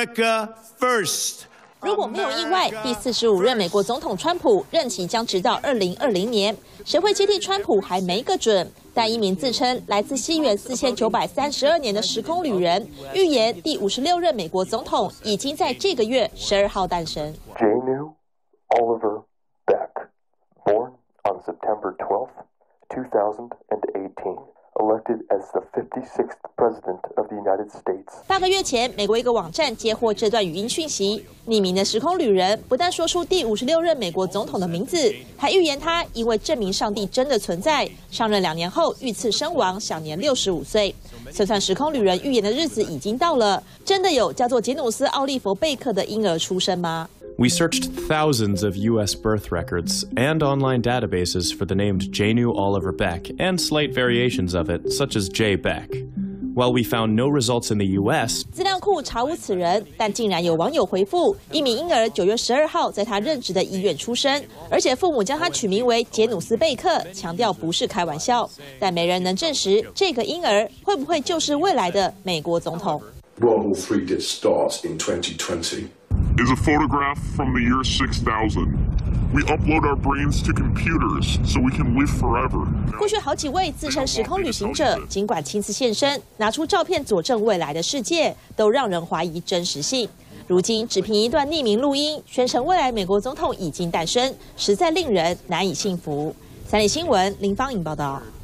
America first. 如果没有意外，第45任美国总统川普任期将直到2020年，谁会接替川普还没个准。但一名自称来自西元4932年的时空旅人预言，第56任美国总统已经在这个月12号诞生。 J. Oliver Beck, born on September 12th, 2018. Elected as the 56th president of the United States. 8个月前，美国一个网站接获这段语音讯息，匿名的时空旅人不但说出第56任美国总统的名字，还预言他因为证明上帝真的存在，上任2年后遇刺身亡，享年65岁。算算时空旅人预言的日子已经到了，真的有叫做杰努斯·奥利弗·贝克的婴儿出生吗 ？We searched thousands of U.S. birth records and online databases for the named Janu Oliver Beck and slight variations of it, such as J. Beck. While we found no results in the U.S. 资料库查无此人，但竟然有网友回复，一名婴儿9月12号在他任职的医院出生，而且父母将他取名为杰努斯·贝克，强调不是开玩笑。但没人能证实这个婴儿会不会就是未来的美国总统。 World War III did start in 2020. Is a photograph from the year 6000. We upload our brains to computers so we can live forever. 过去好几位自称时空旅行者，尽管亲自现身，拿出照片佐证未来的世界，都让人怀疑真实性。如今只凭一段匿名录音，宣称未来美国总统已经诞生，实在令人难以信服。三立新闻林芳颖报道。